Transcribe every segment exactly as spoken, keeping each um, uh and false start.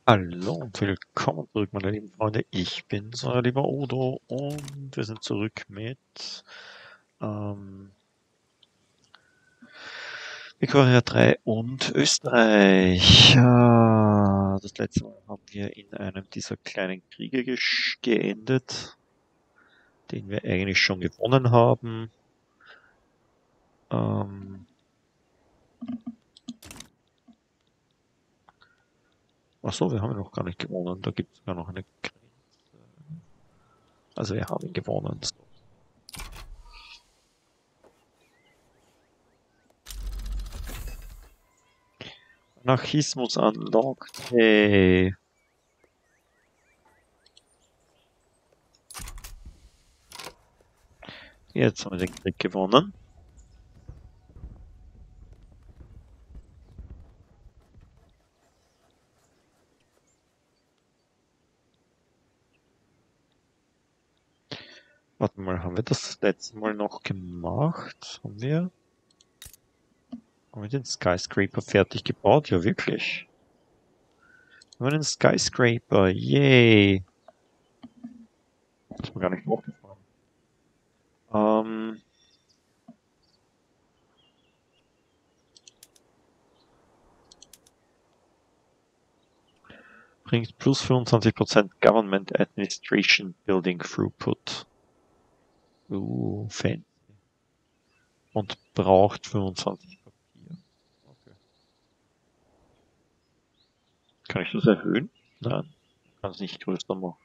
Hallo und willkommen zurück, meine lieben Freunde. Ich bin's, euer lieber Odo, und wir sind zurück mit ähm, Victoria drei und Österreich. Äh, das letzte Mal haben wir in einem dieser kleinen Kriege geendet, den wir eigentlich schon gewonnen haben. Ähm, Achso, wir haben ihn noch gar nicht gewonnen. Da gibt es sogar noch eine Grenze. Also wir haben ihn gewonnen. So. Anarchismus unlocked. Hey. Jetzt haben wir den Krieg gewonnen. Warte mal, haben wir das letzte Mal noch gemacht? Haben wir? Haben wir den Skyscraper fertig gebaut? Ja, wirklich. Haben wir den Skyscraper? Yay! Das ist mir gar nicht aufgefallen. Ähm. Bringt plus fünfundzwanzig Prozent Government Administration Building Throughput. Uh, fancy. Und braucht fünfundzwanzig Papier. Okay. Kann ich das erhöhen? Nein. Kann es nicht größer machen.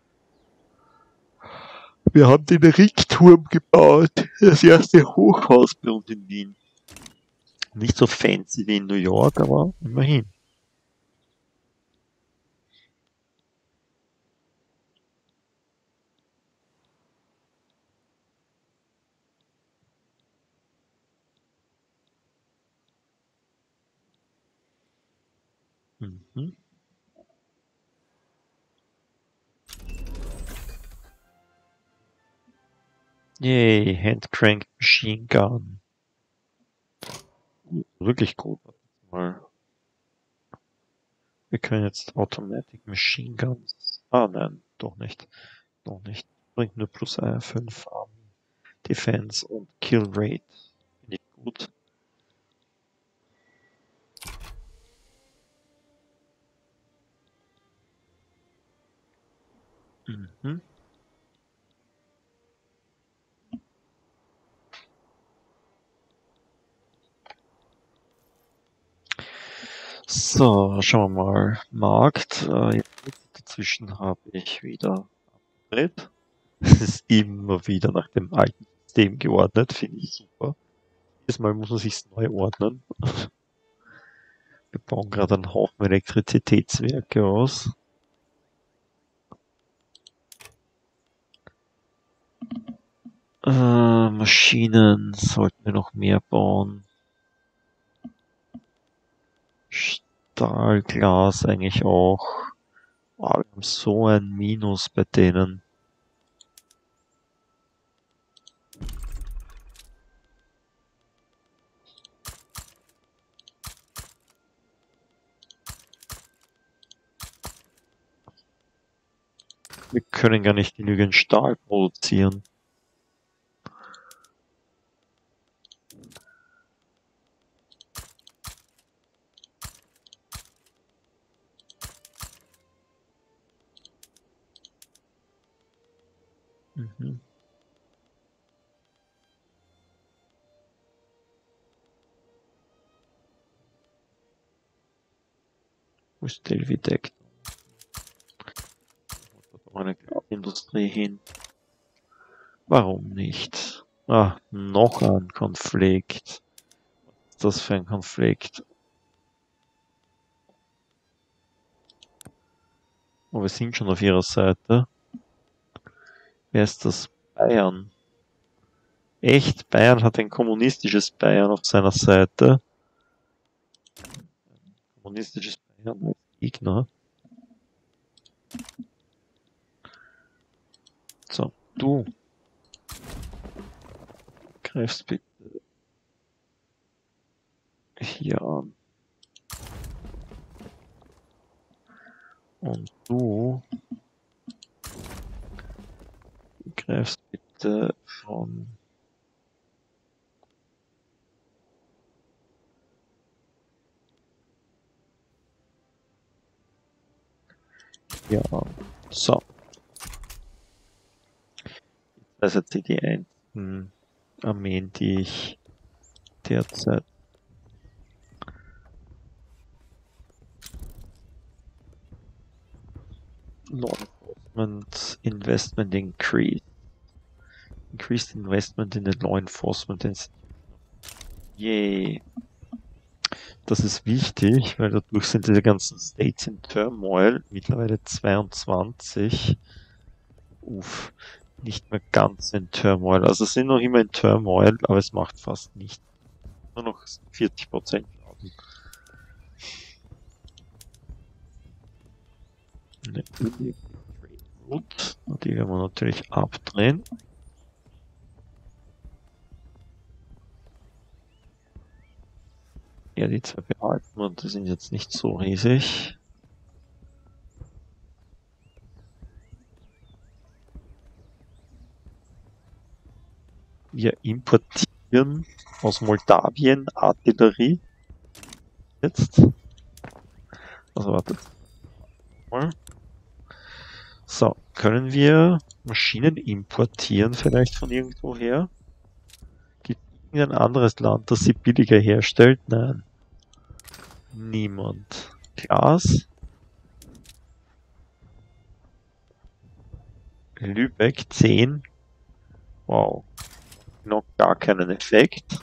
Wir haben den Rickturm gebaut. Das erste Hochhaus bei uns in Wien. Nicht so fancy wie in New York, aber immerhin. Mhm. Yay, Hand-Cranked Machine Gun. Wirklich gut. Mal. Wir können jetzt Automatic Machine Guns. Ah, nein, doch nicht. Noch nicht. Bringt nur plus fünf Army Defense und Kill Rate. Finde ich gut. Mhm. So, schauen wir mal. Markt. Äh, dazwischen habe ich wieder Upgrade. Es ist immer wieder nach dem alten System geordnet, finde ich super. Jedes Mal muss man sich neu ordnen. Wir bauen gerade einen Haufen Elektrizitätswerke aus. Äh, Maschinen sollten wir noch mehr bauen. Stahl, Glas eigentlich auch. Oh, wir haben so ein Minus bei denen. Wir können gar nicht genügend Stahl produzieren. Mhm. Wo ist Delvidec? Eine Glasindustrie hin. Warum nicht? Ah, noch ein Konflikt. Was ist das für ein Konflikt? Oh, wir sind schon auf ihrer Seite. Wer ist das? Bayern. Echt? Bayern hat ein kommunistisches Bayern auf seiner Seite. Ein kommunistisches Bayern als Gegner. So, du. Greifst bitte hier an. Und du greifst bitte von ja, so. Das sind jetzt die einzigen Armeen, die ich derzeit Law Enforcement Investment Increase. Increased Investment in the Law Enforcement Institution. Yay. Das ist wichtig, weil dadurch sind diese ganzen States in Turmoil, mittlerweile zweiundzwanzig. Uff, nicht mehr ganz in Turmoil. Also es sind noch immer in Turmoil, aber es macht fast nichts. Nur noch vierzig Prozent Schaden. Eine Gut, die werden wir natürlich abdrehen. Ja, die zwei behalten und die sind jetzt nicht so riesig. Wir importieren aus Moldawien Artillerie. Jetzt. Also wartet mal. So, können wir Maschinen importieren vielleicht von irgendwoher? Gibt es irgendein anderes Land, das sie billiger herstellt? Nein. Niemand. Glas? Lübeck zehn. Wow. Noch gar keinen Effekt.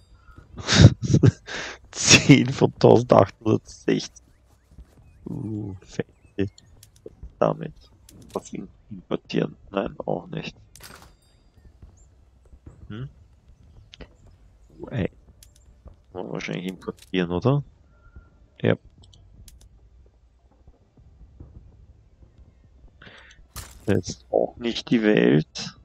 zehn von eintausendachthundertsechzig. Uh, fancy. Damit. Was importieren? Nein, auch nicht. Hm? Uh, ey. Wollen wir wahrscheinlich importieren, oder? Ja. Jetzt auch nicht die Welt.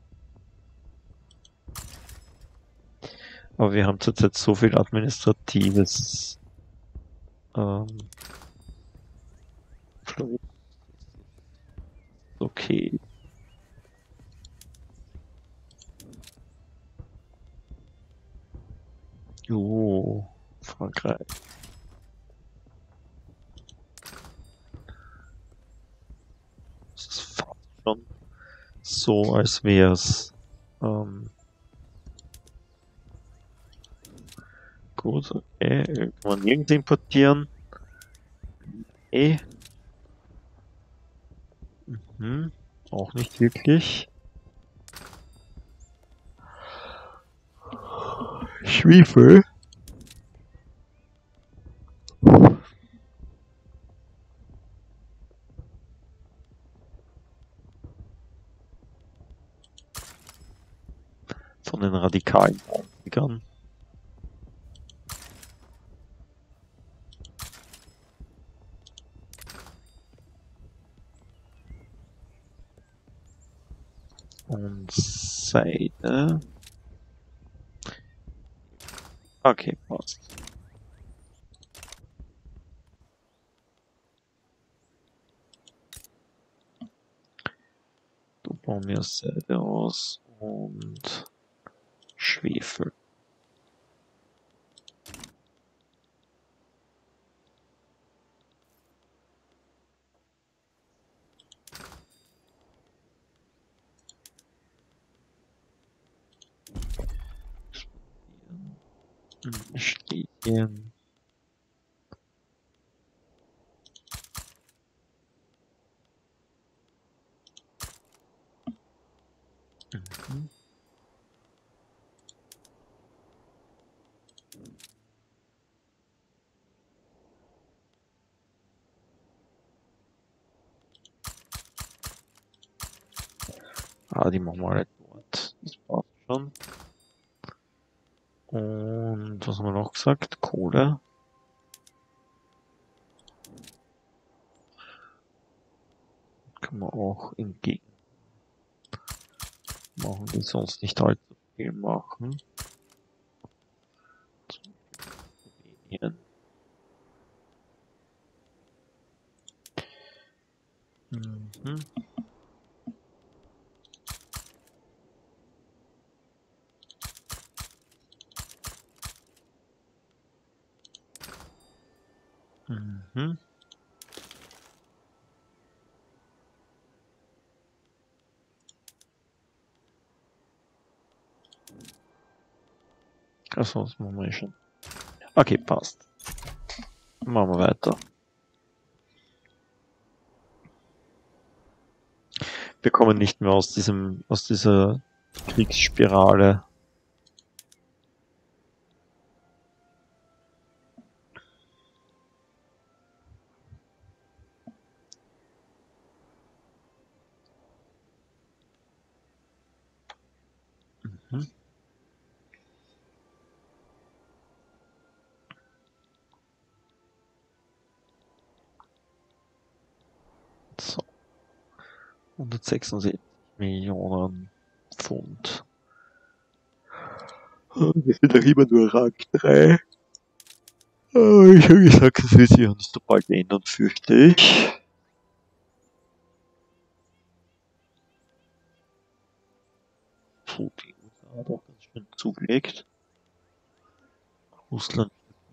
Aber wir haben zurzeit so viel Administratives. Ähm, okay. Jo, Frankreich. Das ist fast schon so, als wäre es. Ähm, gut, okay. Kann man nirgends importieren. Eh. Mhm. Auch nicht wirklich. Schwefel. Von den radikalen Politikern. Und Seide. Okay, passt. Du bauen wir Seide aus und Schwefel. Schlesien. Mhm. Ah, die machen wir alle dort. Das passt schon. Und was haben wir noch gesagt? Kohle. Kann man auch entgegen machen, die sonst nicht allzu viel machen. Slowenien. Mhm. Mhm. Achso, das machen wir schon. Okay, passt. Machen wir weiter. Wir kommen nicht mehr aus diesem, aus dieser Kriegsspirale. Mhm. So. hundertsechsundsiebzig Millionen Pfund. Wir sind doch immer nur Rang drei. Ich habe gesagt, das wird sich uns so bald ändern, fürchte ich. Puh, die U S A hat auch ganz schön zugelegt. Russland.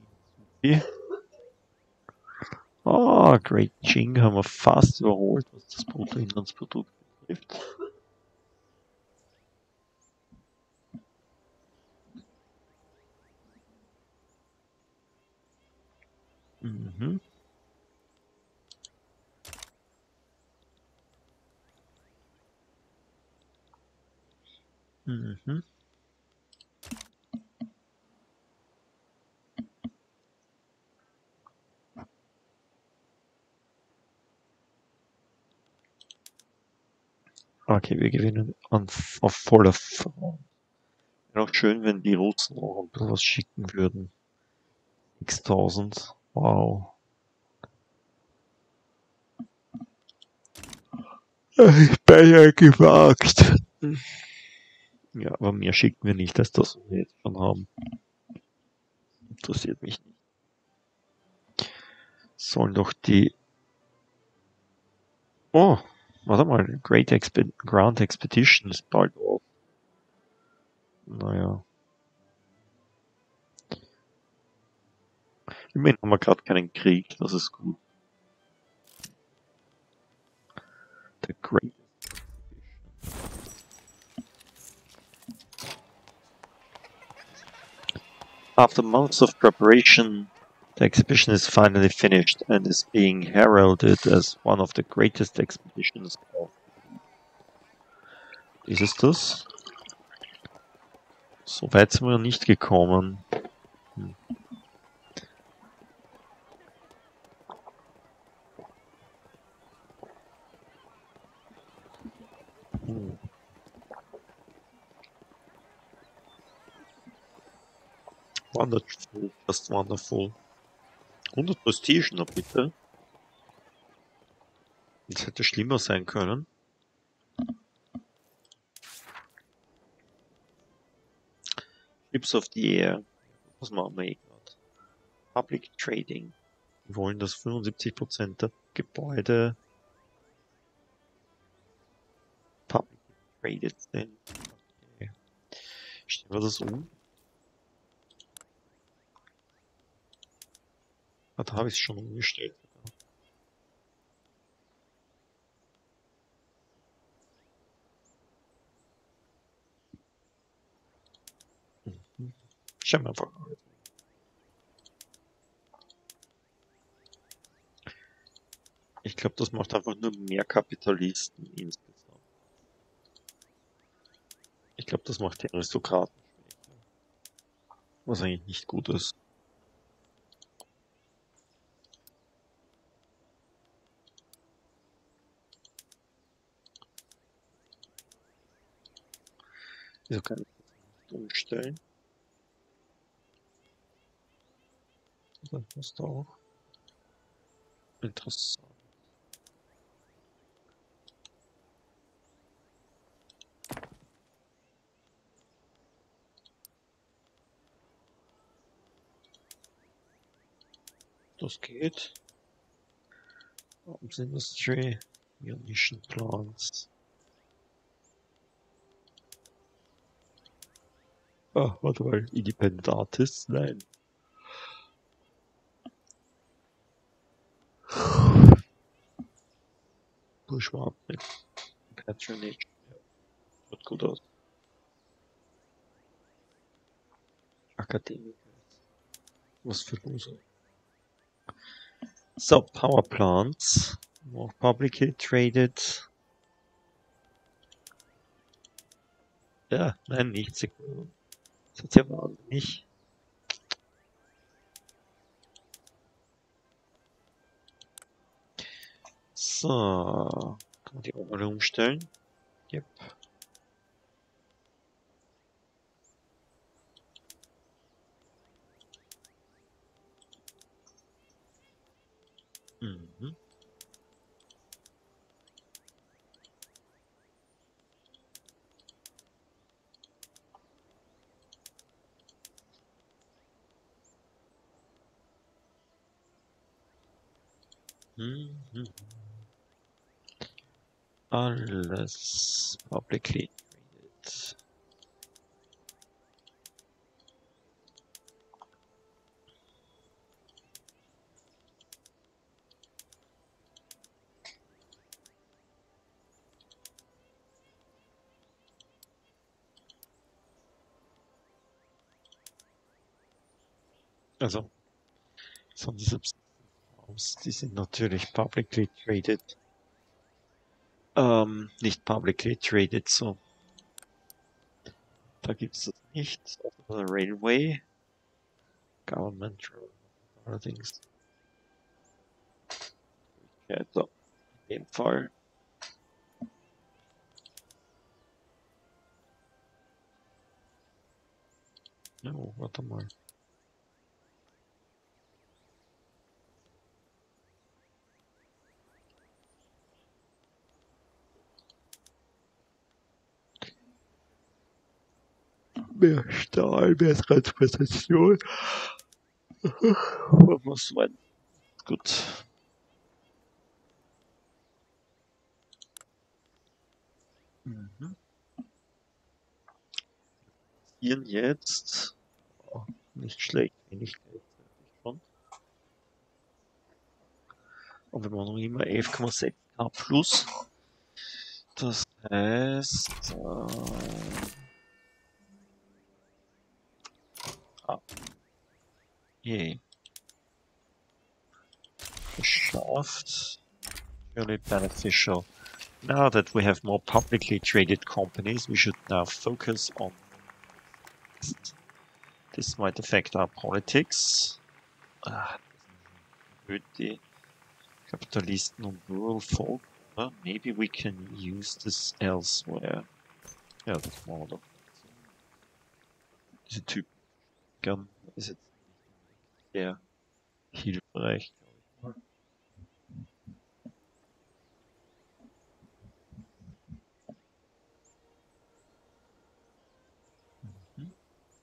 Ah, Great Qing haben wir fast überholt, was das Bruttoinlandsprodukt betrifft. Mhm. Mhm. Okay, wir gewinnen an, auf voller Front. Wäre auch schön, wenn die Russen auch ein bisschen was schicken würden. sechstausend. Wow. Ich bin ja gewagt. Ja, aber mehr schicken wir nicht, als das wir jetzt schon haben. Interessiert mich nicht. Sollen doch die... Oh, warte mal. Great Expe Ground Expedition ist bald auf. Naja. Immerhin haben wir gerade keinen Krieg, das ist gut. The Great After months of preparation, the exhibition is finally finished and is being heralded as one of the greatest expeditions of. Ist es das? So weit sind wir nicht gekommen. Hm. Hm. Wonderful, just wonderful. hundert Prestige, na bitte. Das hätte schlimmer sein können. Ships of the Air. Was machen wir eh gerade? Public Trading. Wir wollen, dass fünfundsiebzig Prozent der Gebäude public traded sind. Okay. Stellen wir das um? Ah, da habe ich es schon umgestellt. Mhm. Schauen wir einfach mal. Ich glaube, das macht einfach nur mehr Kapitalisten insgesamt. Ich glaube, das macht die Aristokraten schwächer. Was eigentlich nicht gut ist. Wieso kann ich das nicht umstellen? Das ist da auch interessant. Das geht. Arms Industry. Munition plants. Ah, warte mal, Independent Artists? Nein. Bourgeois Patronage. Ja, schaut gut aus. Akademiker. Was für Loser. So, power plants. More publicly traded. Ja, nein, nicht Sekunden. Das ist ja wahnsinnig. So, kann man die auch mal umstellen? Yep. Mhm. Mhm. Alles publicly traded. Also, von dieser aus, die sind natürlich publicly traded. Ähm, nicht publicly traded, so. Da gibt es das nicht. Also Railway, Government, allerdings. Ja, so, in dem Fall. Oh, warte mal. Mehr Stahl, mehr Transportation. Was war gut. Mhm. Hier jetzt. Oh, nicht schlecht, wenig Geld schon. Und wir machen noch immer elf Komma sechs K plus. Das heißt. Äh, ah, je. Geschafft. Really beneficial. Now that we have more publicly traded companies, we should now focus on this. This might affect our politics. Ah, erhöht die Kapitalisten und Rural Folk. Well, maybe we can use this elsewhere. Ja, das machen wir doch. Diese Typen ist jetzt nicht sehr hilfreich, glaube ich mal. Mhm.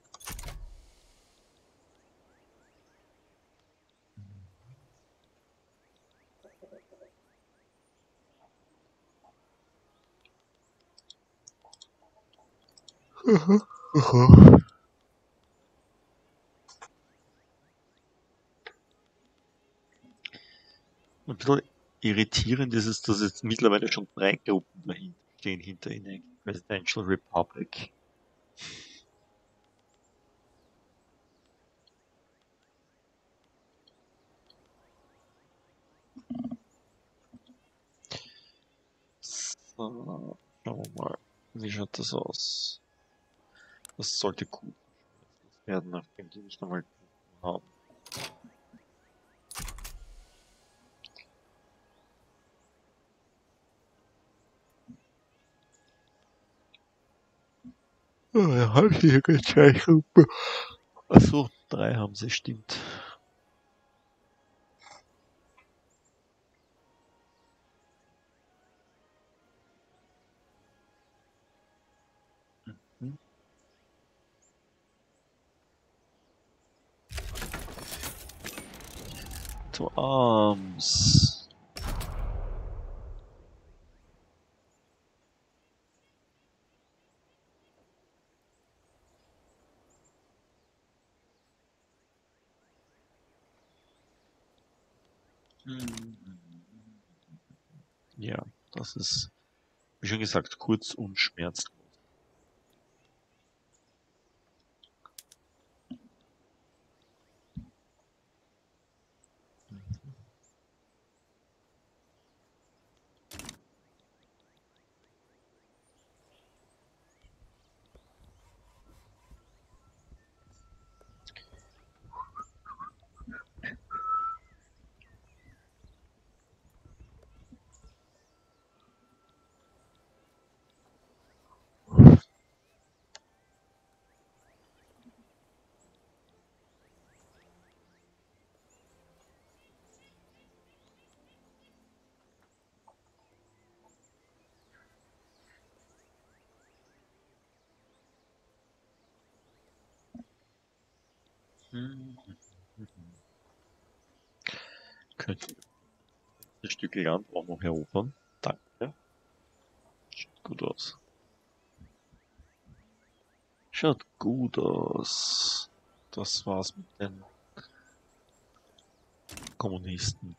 Mhm. Mhm. Ein bisschen irritierend ist es, dass jetzt mittlerweile schon drei Gruppen dahinter stehen, hinter Enacted Presidential Republic. So, schauen wir mal, wie schaut das aus? Das sollte gut werden, nachdem die nicht einmal haben. Oh, ja, habe ich hier keine zwei Gruppen. Achso, drei haben sie, stimmt. Mhm. To arms. Ja, das ist, wie schon gesagt, kurz und schmerzlos. Könnte ein Stück Land auch noch erobern. Danke. Schaut gut aus. Schaut gut aus. Das war's mit den Kommunisten.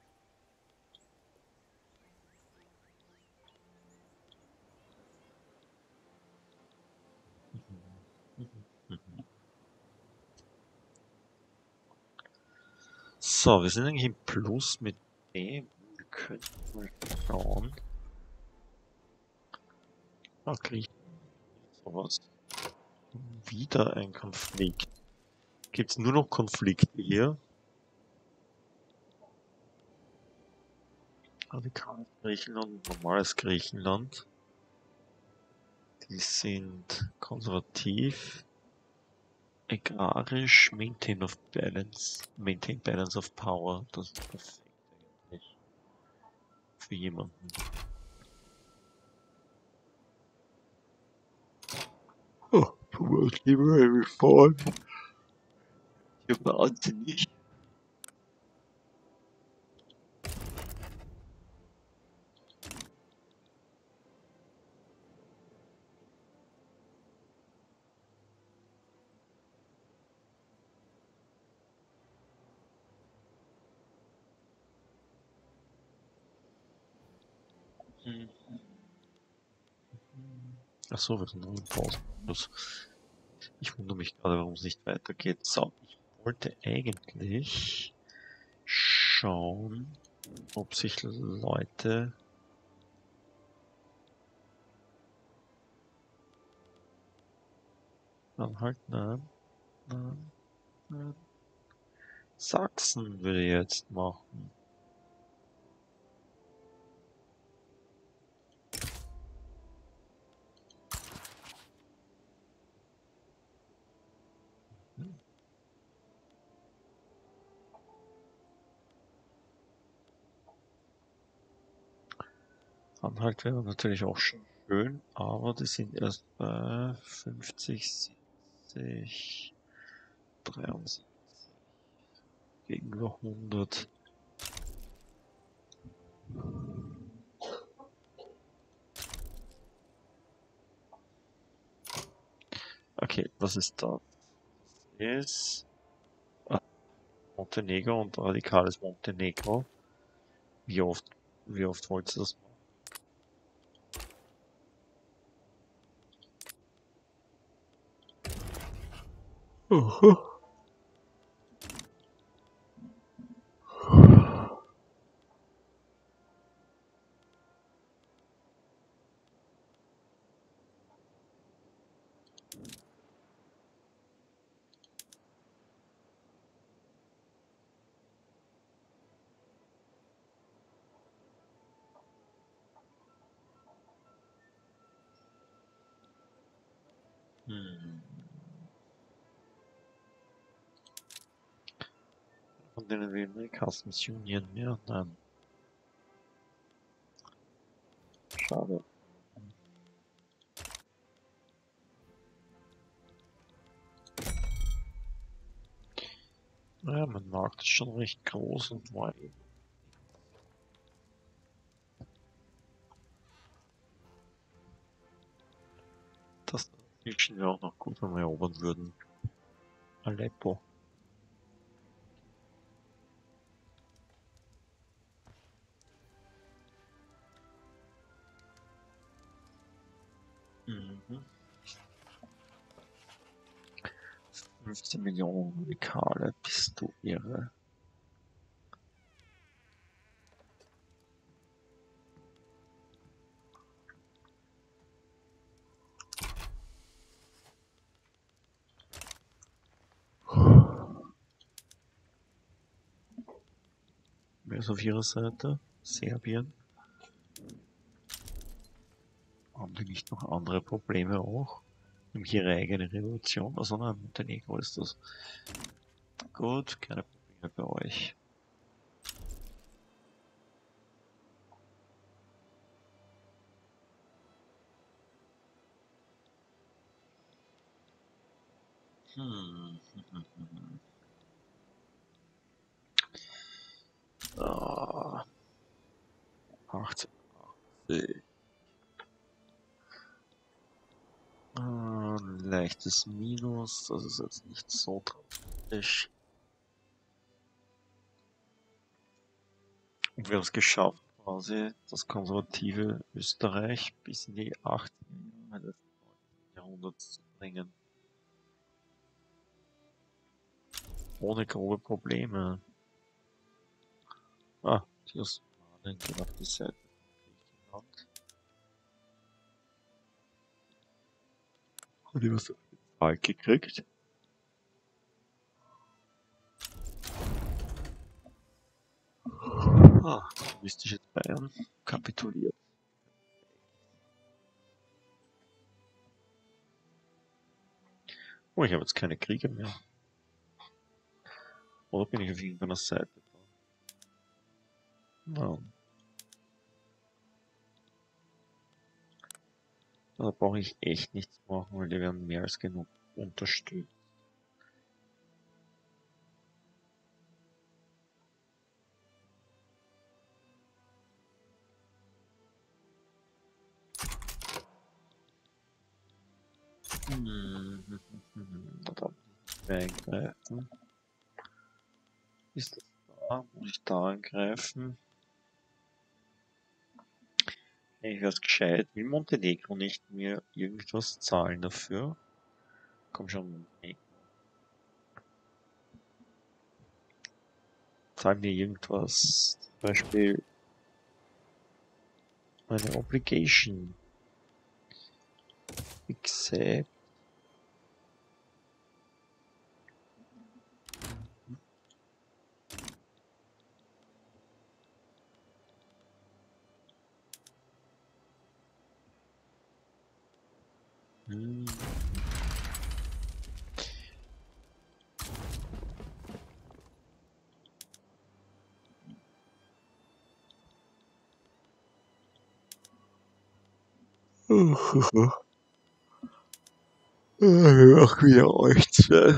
So, wir sind eigentlich im Plus mit dem. Wir können mal schauen. Ah, Griechenland. Sowas. Wieder ein Konflikt. Gibt's nur noch Konflikte hier? Radikales Griechenland, normales Griechenland. Die sind konservativ, agrarisch, maintain of balance, maintain balance of power. Das ist perfekt eigentlich für jemanden. Oh, promote liberal reform. Hier wahnsinnig. Hm. Achso, wir sind noch im Pausenmodus. Ich wundere mich gerade, warum es nicht weitergeht. So, ich wollte eigentlich schauen, ob sich Leute anhalten. Nein, nein, nein. Sachsen würde jetzt machen. Anhalt wäre natürlich auch schon schön, aber die sind erst bei fünfzig, siebzig, dreiundsiebzig gegenüber hundert. Okay, was ist da? Das ist ah, Montenegro und radikales Montenegro. Wie oft, wie oft wollt ihr das machen? Aha. Hm. Von denen wir eine Customs Union mehr? Nein. Schade. Naja, mein Markt ist schon recht groß und weit. Das wünschen wir auch noch gut, wenn wir erobern würden. Aleppo. Mhm. fünfzehn Millionen Radikale, bist du irre? Wer ist auf ihrer Seite? Serbien. Haben die nicht noch andere Probleme auch? Haben ihre eigene Revolution? Also nein, Montenegro ist das. Gut, keine Probleme bei euch. Hm. Ah, achtzehnhundertachtzig. Ah, ein leichtes Minus, das ist jetzt nicht so dramatisch. Und wir haben es geschafft, quasi das konservative Österreich bis in die achtziger Jahre des neunzehnten Jahrhunderts zu bringen. Ohne grobe Probleme. Ah, die Osmanen gehen auf die Seite von Griechenland. Hat die was Falk gekriegt? Ah, kommunistisches Bayern kapituliert. Oh, ich habe jetzt keine Kriege mehr. Oder bin ich auf irgendeiner Seite da? Nein. Da brauche ich echt nichts machen, weil die werden mehr als genug unterstützt. Hm. Da darf ich nicht eingreifen. Ist das da? Muss ich da angreifen? Ich wäre gescheit. Will Montenegro nicht mir irgendwas zahlen dafür? Komm schon, Montenegro. Zahl mir irgendwas. Zum Beispiel eine Obligation. Accept. Hm. Ach, wieder euch zwei.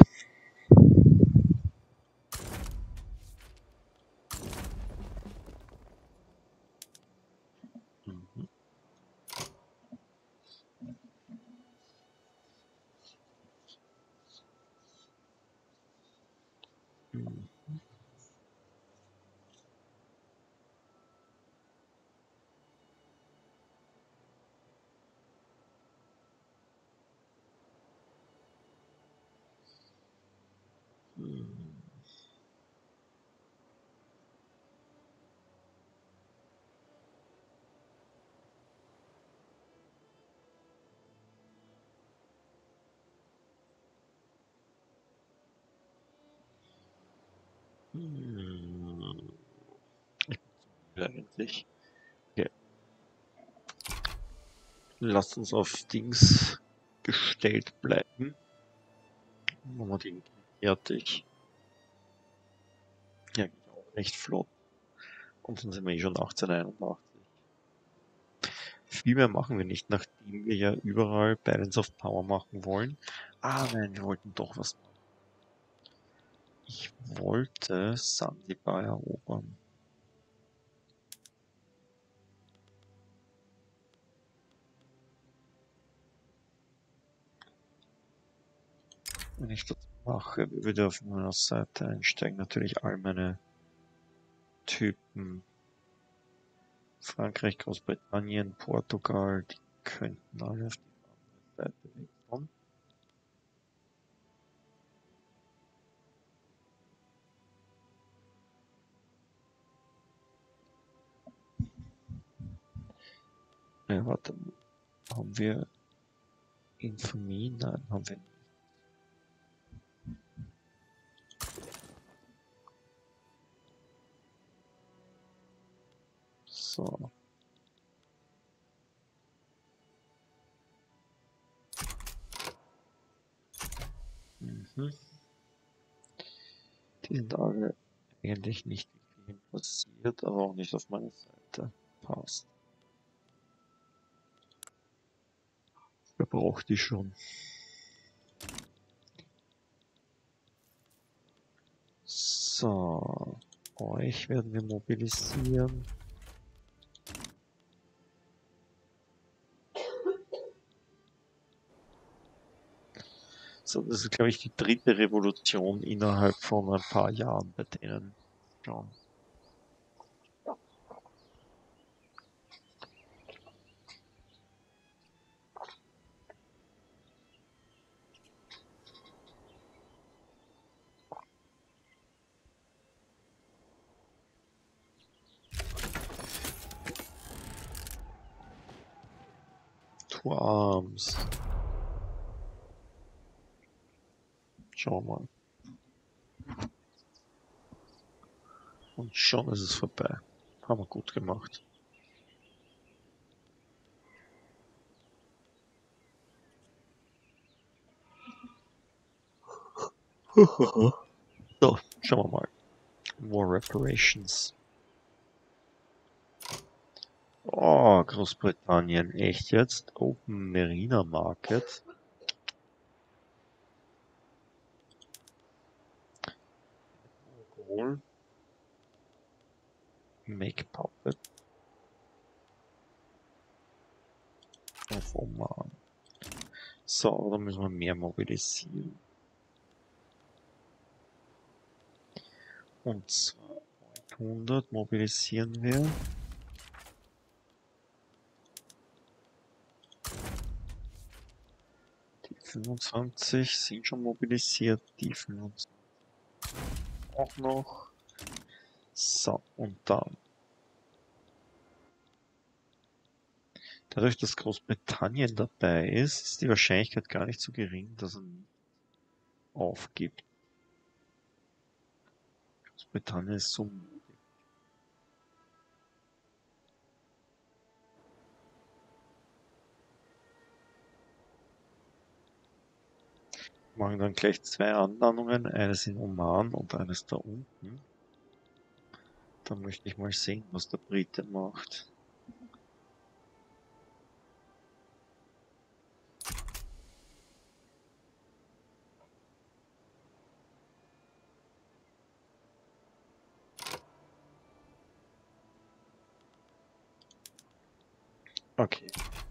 Mhm. Mhm. Mhm. Hm. Ich bin zu müde eigentlich. Okay. Lasst uns auf Dings gestellt bleiben. Machen wir den fertig. Ja, geht auch recht flott. Und dann sind wir eh schon achtzehnhunderteinundachtzig. Viel mehr machen wir nicht, nachdem wir ja überall Balance of Power machen wollen. Ah nein, wir wollten doch was machen. Ich wollte Sansibar erobern. Wenn ich das mache, würde auf meiner Seite einsteigen natürlich all meine Typen. Frankreich, Großbritannien, Portugal, die könnten alle auf die andere Seite wechseln. Ja, warte, haben wir Infamie? Nein, haben wir nicht. So. Mhm. Die sind alle eigentlich nicht viel passiert, aber auch nicht auf meiner Seite. Passt. Wer braucht die schon? So. Euch werden wir mobilisieren. So, das ist, glaube ich, die dritte Revolution innerhalb von ein paar Jahren bei denen schon. Two Arms. Schauen wir mal. Und schon ist es vorbei. Haben wir gut gemacht. So, schauen wir mal. War Reparations. Oh, Großbritannien, echt jetzt? Open Marina Market. Mogul. Make Puppet. Auf Oman. So, da müssen wir mehr mobilisieren. Und zwar hundert mobilisieren wir. Die fünfundzwanzig sind schon mobilisiert. Die fünfundzwanzig auch noch. So, und dann. Dadurch, dass Großbritannien dabei ist, ist die Wahrscheinlichkeit gar nicht so gering, dass er aufgibt. Großbritannien ist so mutig. Wir machen dann gleich zwei Anlandungen, eines in Oman und eines da unten. Da möchte ich mal sehen, was der Brite macht. Okay.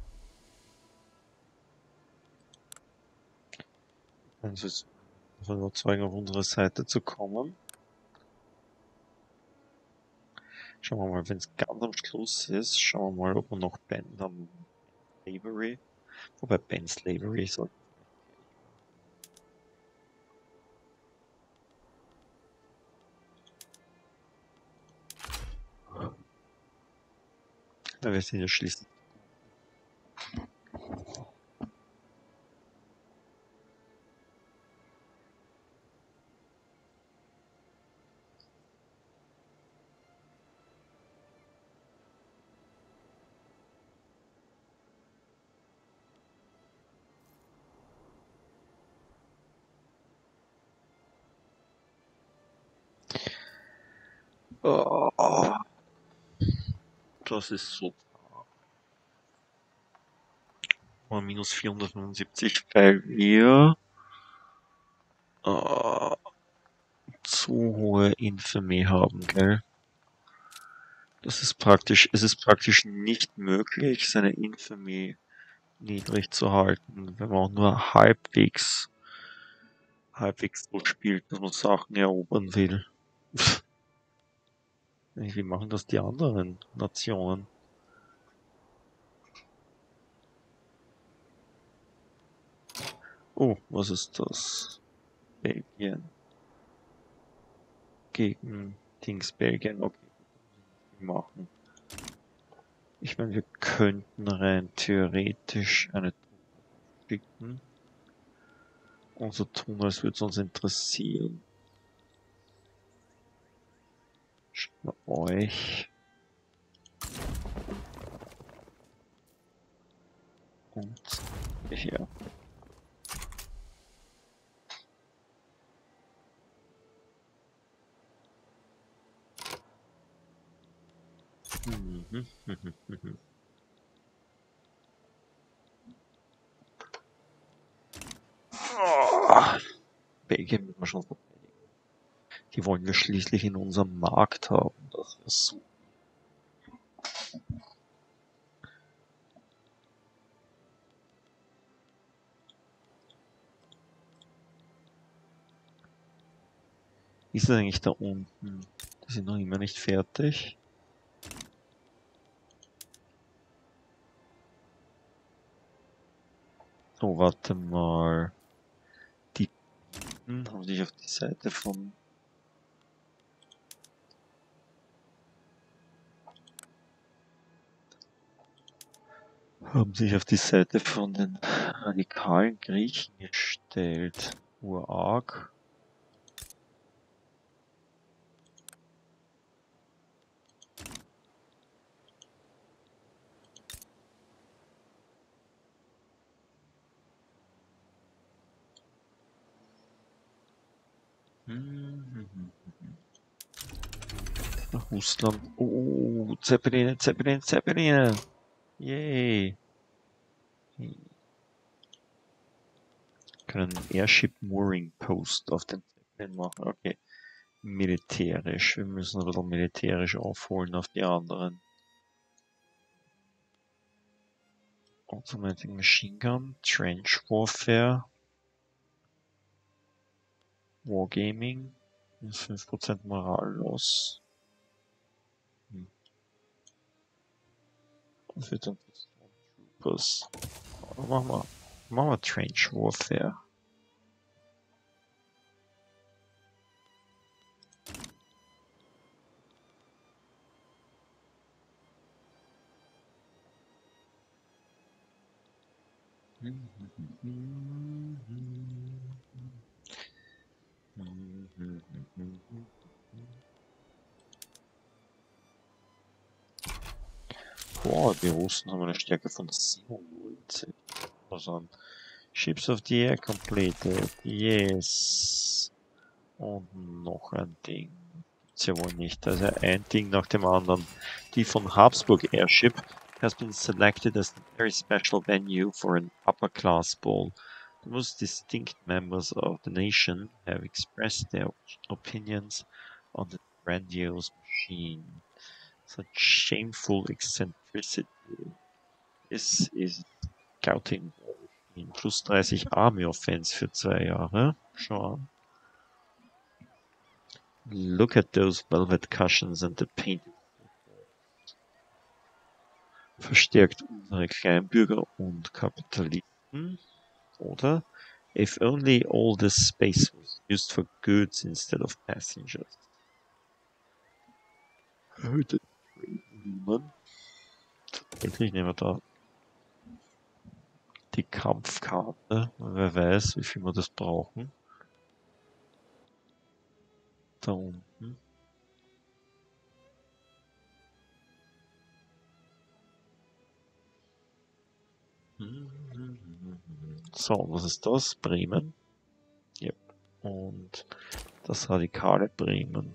Also jetzt davon überzeugen, auf unsere Seite zu kommen. Schauen wir mal, wenn es ganz am Schluss ist, schauen wir mal, ob wir noch Ben haben. Slavery. Wobei Ben Slavery soll. Ja, wir sind ja schließlich. Oh, das ist so. Mal minus vierhundertfünfundsiebzig, weil wir äh, zu hohe Infamie haben, gell? Das ist praktisch, es ist praktisch nicht möglich, seine Infamie niedrig zu halten, wenn man auch nur halbwegs, halbwegs so spielt, dass man Sachen erobern will. Wie machen das die anderen Nationen? Oh, was ist das? Belgien. Gegen Dings Belgien. Okay, machen. Ich meine, wir könnten rein theoretisch eine Truppe schicken und so tun, als würde es uns interessieren. Schicken wir euch und hier. Mhm. Oh, Belgien müssen wir schon verteidigen. Die wollen wir schließlich in unserem Markt haben. Das wäre so. Ist es eigentlich da unten? Die sind noch immer nicht fertig. Oh, warte mal. Die haben sich auf die Seite von... haben sich auf die Seite von den radikalen Griechen gestellt. Urarg. Russland. Oh, Zeppeline, Zeppeline, Zeppeline. Yay. Können Airship Mooring Post auf den Zeppelin machen. Okay. Militärisch. Wir müssen ein bisschen militärisch aufholen auf die anderen. Automatic Machine Gun, Trench Warfare, Wargaming, ist fünf Prozent Moral los. Hm. Was wird dann Troopers? Machen wir, machen wir Trench Warfare. Boah, die Russen haben eine Stärke von siebenundneunzig. Also Ships of the Air completed. Yes. Und noch ein Ding. Gibt's ja wohl nicht. Also ein Ding nach dem anderen. Die von Habsburg Airship has been selected as a very special venue for an upper class ball. The most distinct members of the nation have expressed their opinions on the grandiose machine. Such shameful eccentricity. This is Scouting Machine. Plus dreißig Army Offense für zwei Jahre. Schau an. Look at those velvet cushions and the painted. Verstärkt unsere Kleinbürger und Kapitalisten. Oder? If only all this space was used for goods instead of passengers. Erhöhte Niemand. Endlich nehmen wir da die Kampfkarte. Wer weiß, wie viel wir das brauchen. Da unten. So, was ist das? Bremen. Ja. Und das radikale Bremen.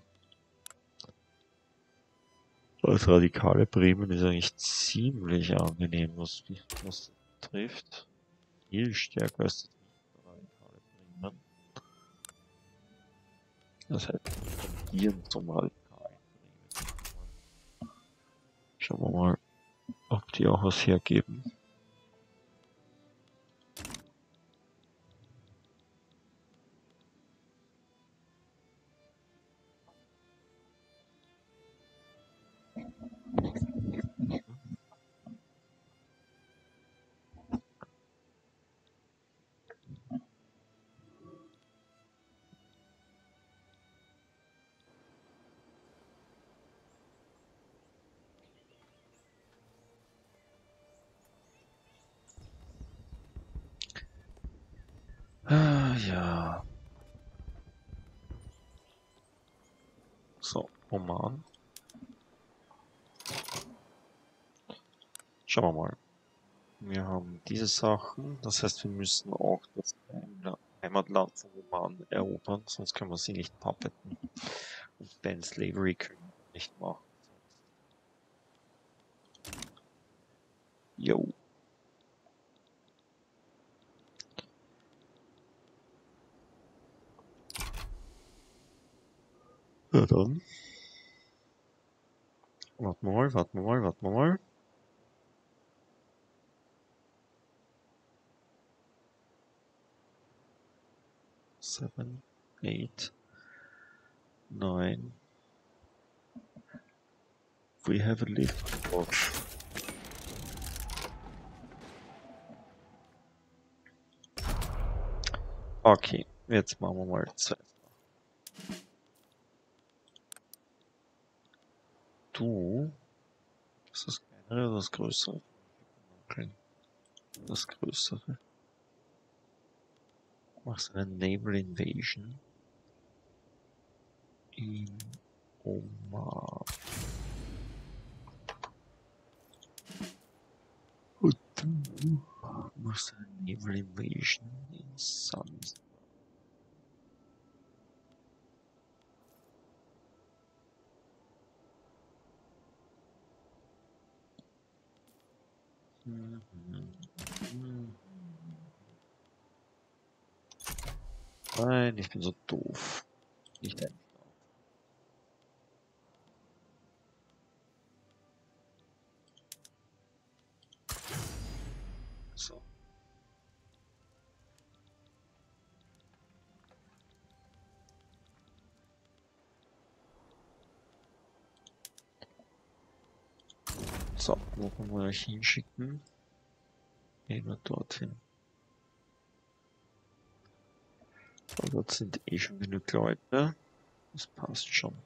Das radikale Bremen ist eigentlich ziemlich angenehm, was das trifft. Viel stärker als das radikale Bremen. Das heißt, wir tendieren zum radikalen Bremen. Schauen wir mal, ob die auch was hergeben. Ah ja. So, Oman. Schauen wir mal. Wir haben diese Sachen, das heißt, wir müssen auch das Heimla- Heimatland von Oman erobern, sonst können wir sie nicht puppeten. Und Band Slavery können wir nicht machen. Jo. Ja dann. Warten wir mal, warten wir mal, warten wir mal. Seven, eight, nine. We have a little watch. Okay, jetzt machen wir mal zwei. Du, ist das kleinere oder das größere? Okay. Das größere. Machst eine Naval Invasion in Oman. Und du machst eine Naval Invasion in Sans. Mhm. Mhm. Nein, ich bin so doof. Nicht ein. So. So, wo können wir euch hinschicken? Gehen wir dorthin. Aber dort sind eh schon genug Leute. Das passt schon.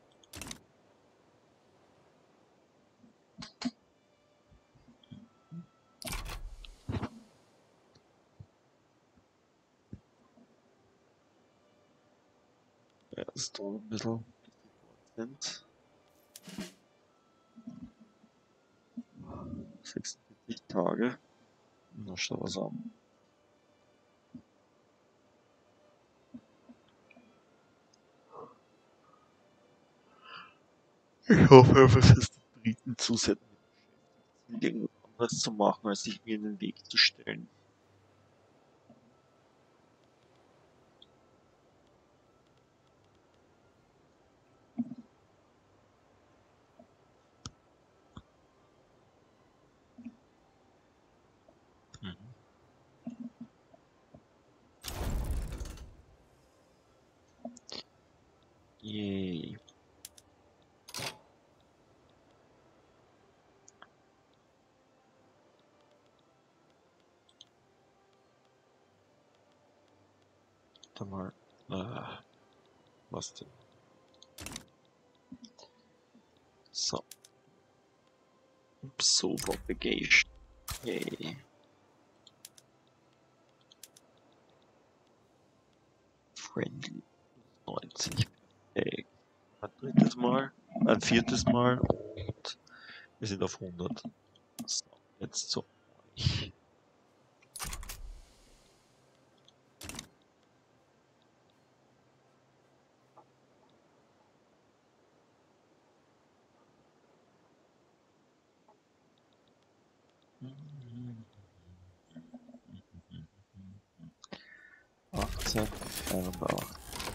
Ja, das dauert ein bisschen, bis die dort sind. sechsundvierzig Tage. Na, schau was an. Ich hoffe, es ist die Briten zusätzlich beschäftigt, irgendwas anderes zu machen, als sich mir in den Weg zu stellen. Mhm. Yay. Dann mal. Äh, was denn? So. So Propagation. Yay. Friendly. neunzig. Perfekt. Ein drittes Mal. Ein viertes Mal. Und wir sind auf hundert. So, jetzt zu euch. achtzehnhunderteinundachtzig.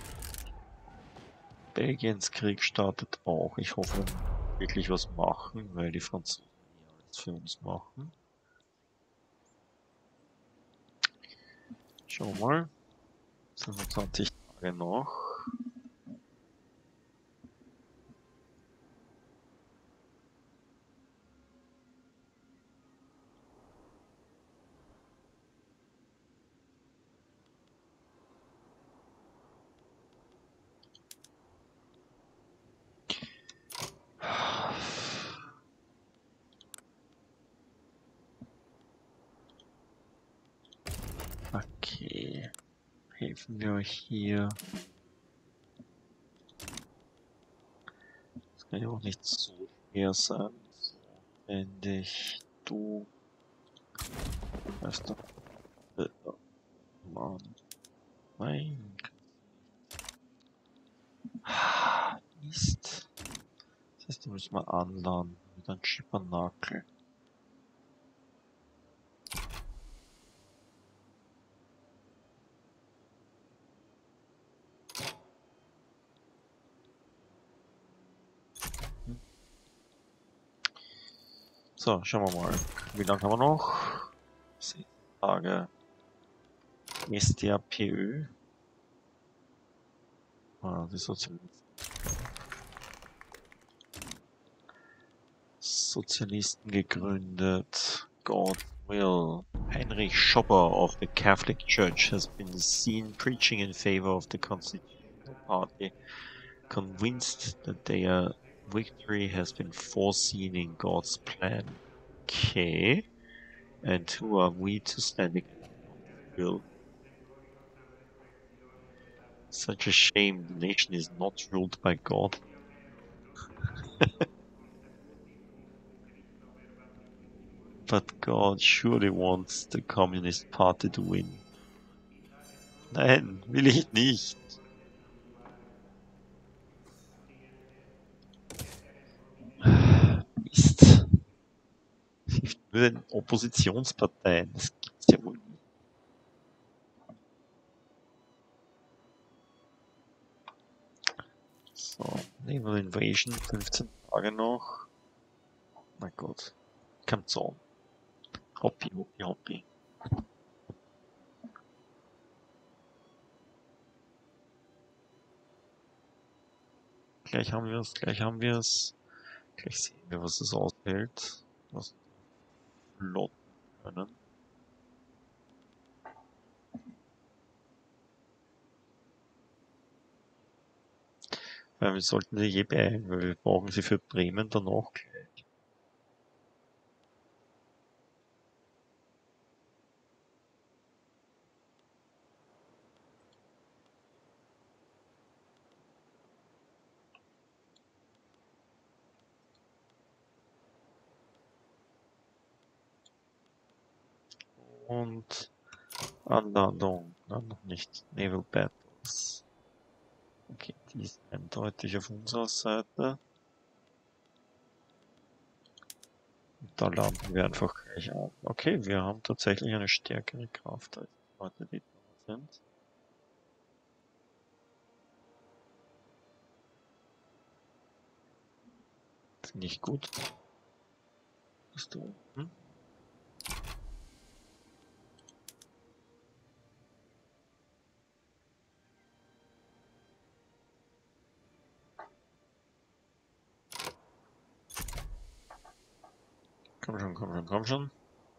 Belgiens Krieg startet auch. Ich hoffe, wir werden wirklich was machen, weil die Franzosen eh alles für uns machen. Schauen wir mal. fünfundzwanzig Tage noch. Okay. Helfen wir euch hier. Das kann ja auch nicht so schwer sein. So, wenn dich du. Weißt du? Äh, Mann. Nein. Ah, Mist. Das heißt, du musst mal anladen. Mit einem Schippernackel. So, schauen wir mal. Wie lange haben wir noch? Sieben Tage. S D A P Ö. Ah, die Sozialisten. Sozialisten gegründet. God will. Heinrich Schopper of the Catholic Church has been seen preaching in favor of the Constitutional Party, convinced that their victory has been foreseen in God's plan. Okay. And who are we to stand against God's will? Such a shame, the nation is not ruled by God. But God surely wants the Communist Party to win. Nein, will ich nicht. Mist. Nur den Oppositionsparteien, das gibt's ja wohl nicht. So, Naval Invasion, fünfzehn Tage noch. Mein Gott. Kommt's on. Hoppi, hoppi, hoppi. Gleich haben wir es, gleich haben wir es. Gleich sehen wir, was es aushält. Was wir lotten können. Weil wir sollten sie je beeilen, weil wir brauchen sie für Bremen danach gleich. Und Anlandung, nein, noch nicht. Naval Battles. Okay, die ist eindeutig auf unserer Seite. Und da landen wir einfach gleich an. Okay, wir haben tatsächlich eine stärkere Kraft als die Leute, die da sind. Finde ich gut. Bist du unten? Komm schon, komm schon, komm schon.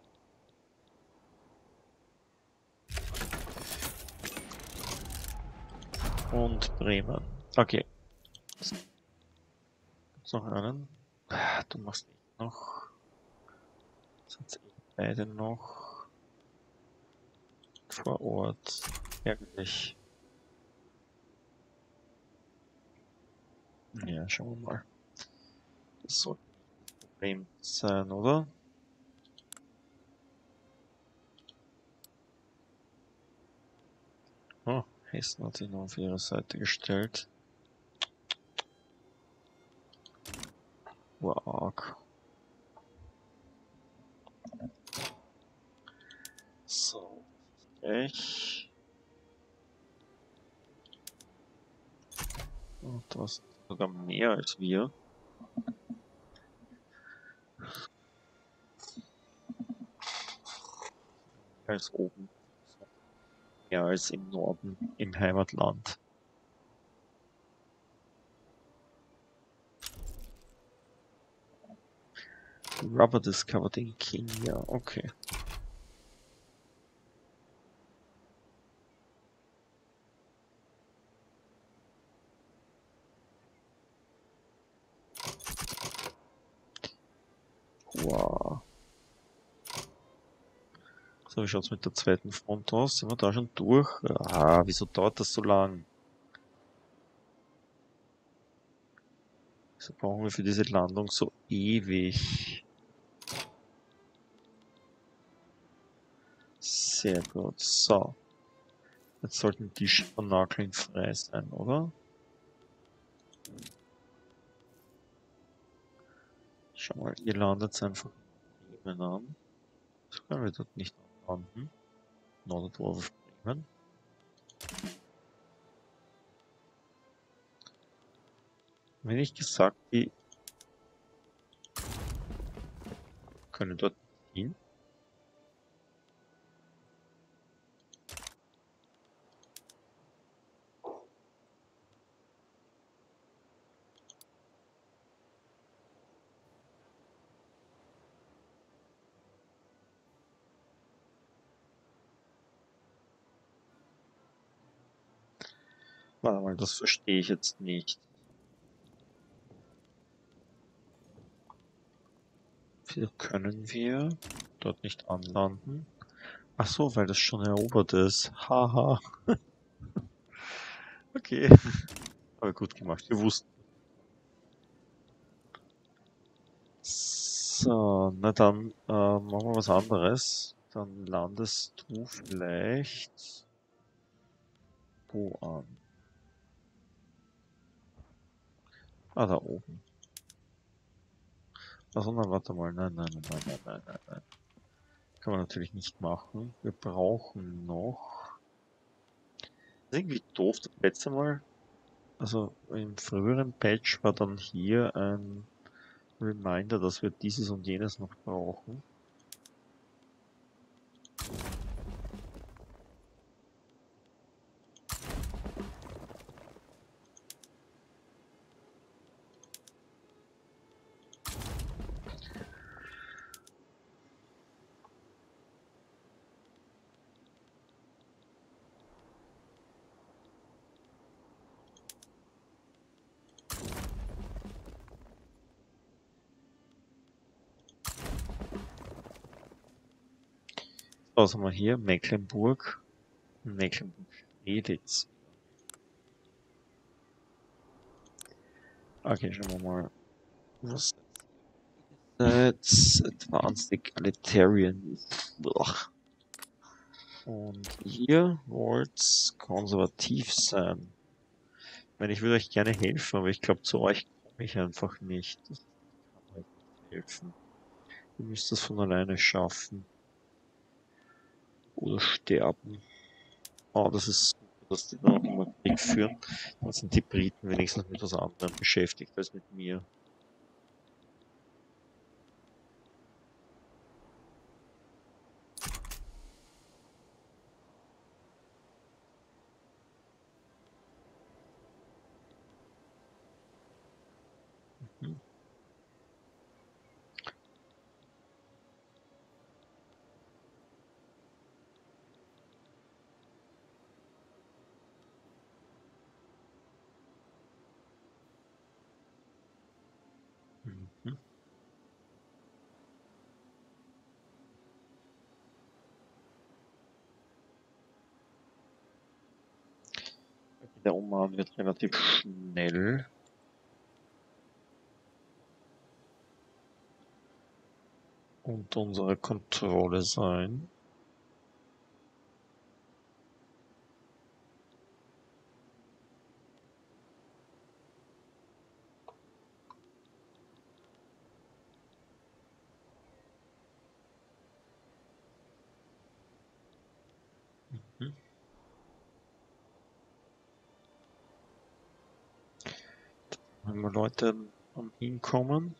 Und Bremen. Okay. Gibt's noch einen? Du machst nicht noch. Sind beide noch vor Ort. Ärgerlich. Ja, schauen wir mal. Das sollte ein Problem sein, oder? Oh, Hessen hat sich noch auf ihre Seite gestellt. War arg. So, ich. Oh, das ist sogar mehr als wir. Als oben. Mehr als im Norden, im Heimatland. Rubber discovered in Kenya, okay. Wow. So, wie schaut's mit der zweiten Front aus? Sind wir da schon durch? Ah, wieso dauert das so lang? Wieso brauchen wir für diese Landung so ewig? Sehr gut. So. Jetzt sollten die Schippernakeln frei sein, oder? Schau mal, ihr landet einfach Bremen an. So können wir dort nicht landen. Nordendorf auf Bremen. Wenn ich gesagt, die können dort hin. Warte mal, das verstehe ich jetzt nicht. Wieso können wir dort nicht anlanden? Ach so, weil das schon erobert ist. Haha. Okay. Aber gut gemacht. Wir wussten. So, na dann äh, machen wir was anderes. Dann landest du vielleicht wo an? Ah, da oben. Also, na, warte mal. Nein, nein, nein, nein, nein, nein, nein, nein. Kann man natürlich nicht machen. Wir brauchen noch. Das ist irgendwie doof, das letzte Mal. Also im früheren Patch war dann hier ein Reminder, dass wir dieses und jenes noch brauchen. Was haben wir hier? Mecklenburg. Mecklenburg-Strelitz. Okay, schauen wir mal. Was That's Advanced Egalitarian. Boah. Und ihr wollt konservativ sein. Ich meine, ich würde euch gerne helfen, aber ich glaube, zu euch komme ich einfach nicht. Ich kann euch nicht helfen. Ihr müsst das von alleine schaffen. Oder sterben. Oh, das ist super, dass die da noch immer Krieg führen. Dann sind die Briten wenigstens mit was anderem beschäftigt als mit mir. Mhm. Mhm. Der Oman wird relativ schnell unter unserer Kontrolle sein. Mhm. Wenn wir Leute am Hinkommen,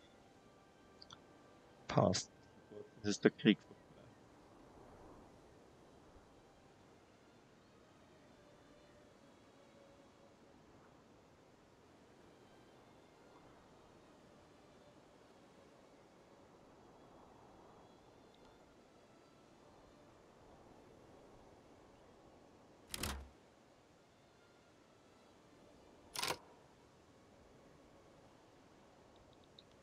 passt. Das ist der Krieg vorbei.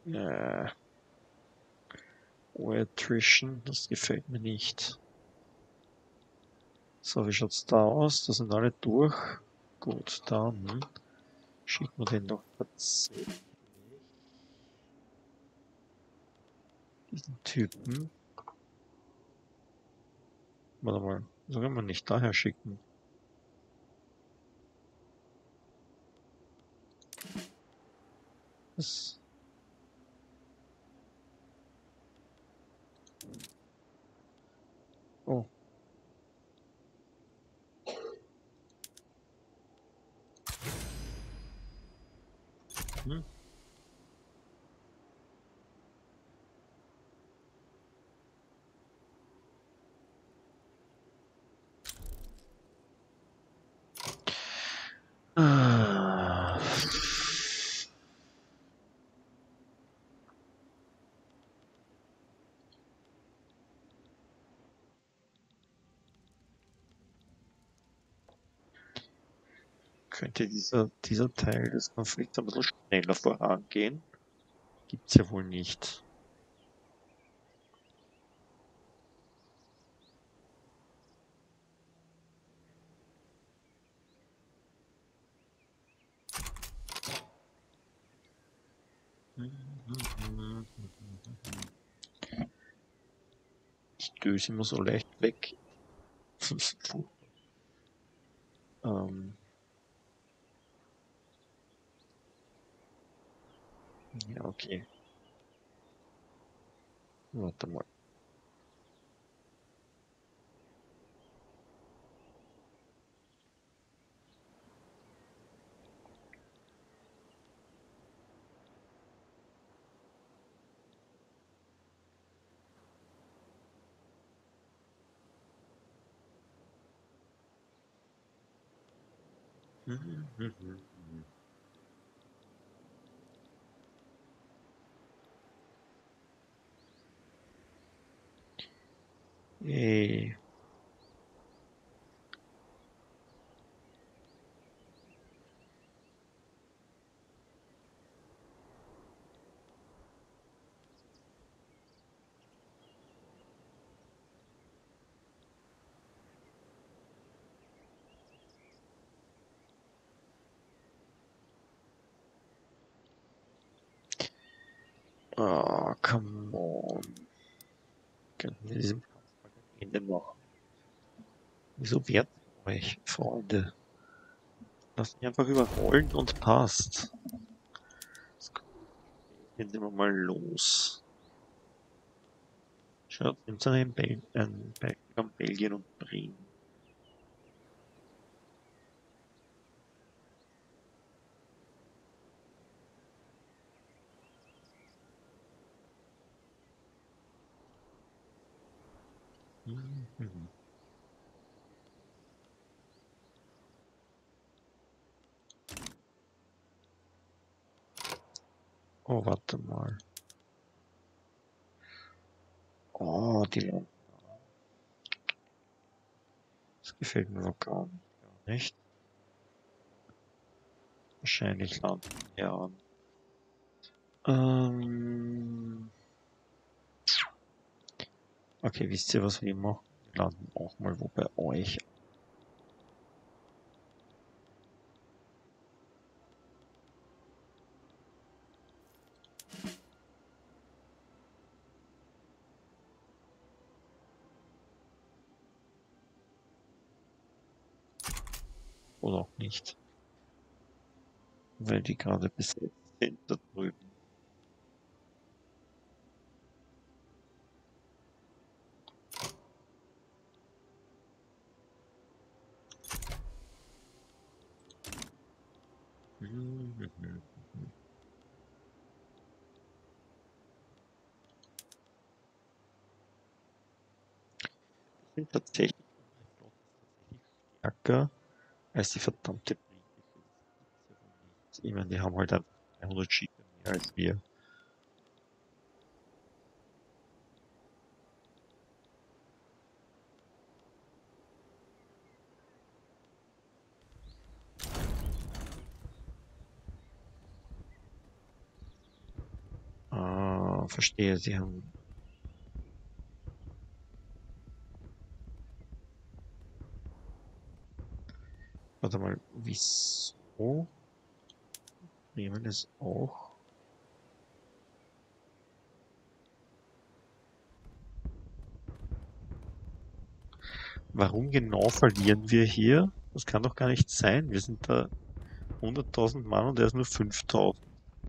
Ja. Oh, Attrition, das gefällt mir nicht. So, wie schaut's da aus? Da sind alle durch. Gut, dann schicken wir den doch tatsächlich. Diesen Typen. Warte mal, soll man nicht daher schicken? Das. Oh. Hm. Ah. Könnte dieser, dieser Teil des Konflikts ein bisschen schneller vorangehen? Gibt's ja wohl nicht. Ich döse immer so leicht weg. ähm. Ja, okay. Warte mal. Ey. Oh, come on. Könnten wir diesen Kampf mal ein Ende machen? Wieso wehrt ihr euch, Freunde? Lasst mich einfach überrollen und passt. Jetzt nehmen wir mal los. Schaut, nimmt einen Bel ein Berg an Belgien und Bremen. Mhm. Oh, warte mal. Oh, die Lampe. Das gefällt mir aber gar nicht. Wahrscheinlich landen wir an. Ähm. Okay, wisst ihr, was wir machen? Wir landen auch mal wo bei euch. Oder auch nicht. Weil die gerade besetzt sind da drüben. Mhm. Sind tatsächlich unsere Flotte ist tatsächlich stärker als die verdammte britische. Das gibt's ja wohl nicht. Ich meine, die haben halt einfach dreihundert Schiffe mehr als wir. Ah, verstehe, sie haben. Warte mal, wieso? Bremen ist auch. Warum genau verlieren wir hier? Das kann doch gar nicht sein. Wir sind da hunderttausend Mann und er ist nur fünftausend.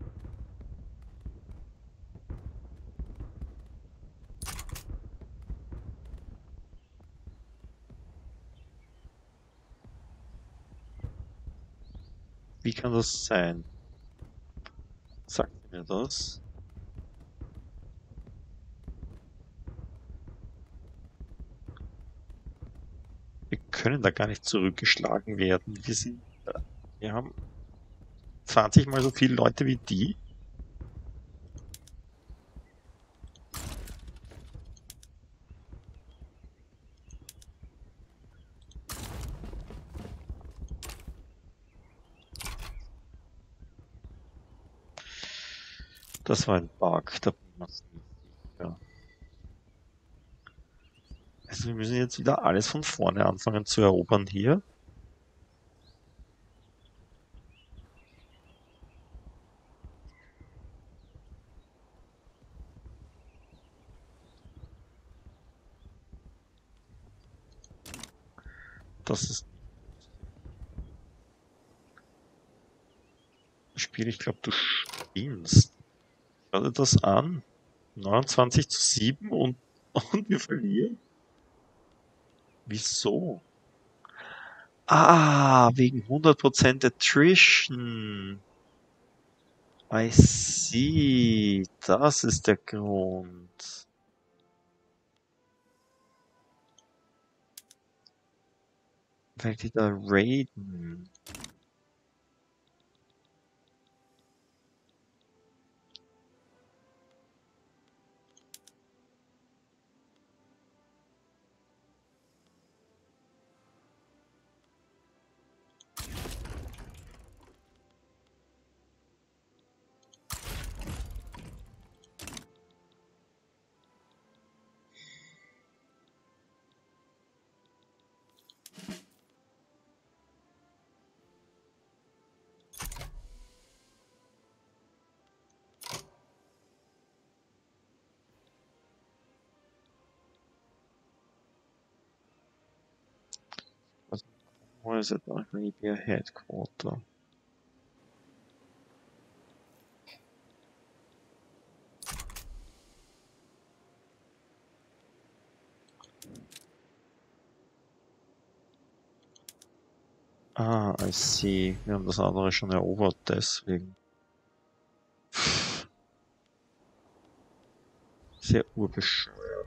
Wie kann das sein? Sagt mir das? Wir können da gar nicht zurückgeschlagen werden. Wir sind, äh, wir haben zwanzig mal so viele Leute wie die. Das war ein Bug, da bin ich mir nicht sicher. Also wir müssen jetzt wieder alles von vorne anfangen zu erobern hier. Das ist ein Spiel, ich glaube, du spinnst. Schau dir das an. neunundzwanzig zu sieben und, und wir verlieren. Wieso? Ah, wegen hundert Prozent Attrition. I see. Das ist der Grund. Weil die da raiden. Also, wo ist it maybe a headquarter? Ah, I see. Wir haben das andere schon erobert, deswegen. Sehr urbescheuert.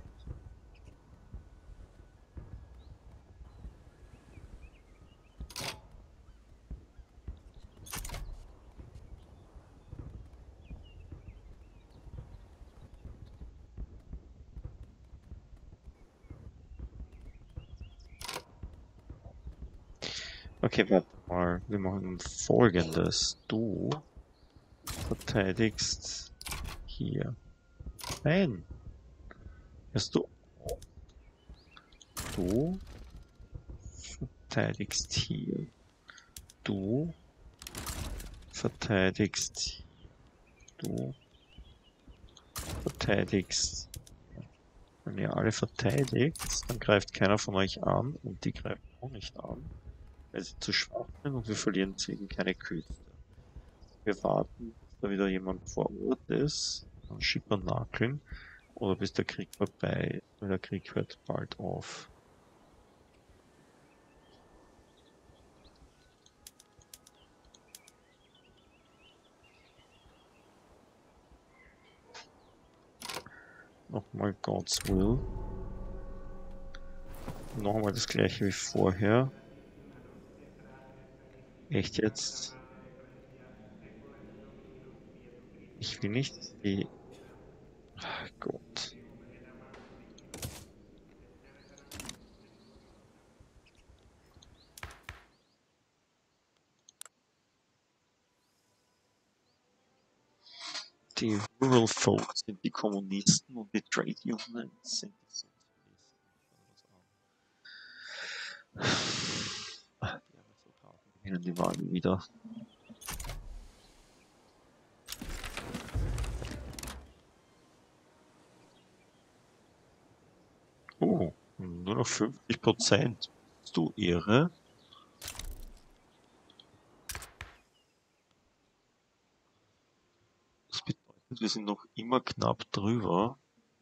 Okay, warte mal. Wir machen folgendes. Du verteidigst hier. Nein. Hörst du? Du verteidigst hier. Du verteidigst. Du verteidigst. Wenn ihr alle verteidigt, dann greift keiner von euch an und die greifen auch nicht an, weil sie zu schwach sind und wir verlieren deswegen keine Küste. Wir warten, bis da wieder jemand vor Ort ist, dann schippernakeln oder bis der Krieg vorbei ist, weil der Krieg hört bald auf. Nochmal God's Will. Nochmal das gleiche wie vorher. Echt jetzt? Ich will nicht die... Ach Gott. Die Rural Folks sind die Kommunisten und die Trade Unions sind die Sozialisten. Schau dir das an. Ah, die Aristokraten. Ihnen die Waage wieder. Oh, nur noch fünfzig Prozent. Bist du irre? Das bedeutet, wir sind noch immer knapp drüber.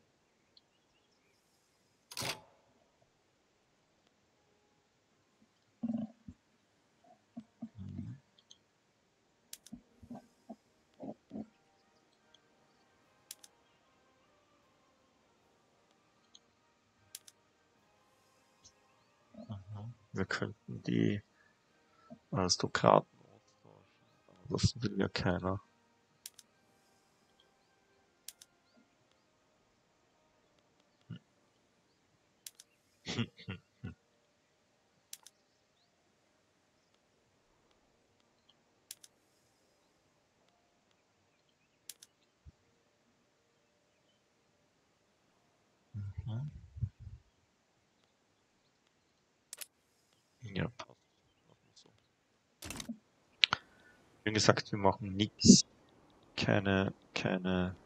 Wir könnten die Aristokraten austauschen, aber das will ja keiner. Mhm. Ja, passt. Machen wir so. Wie gesagt, wir machen nichts. Keine, keine.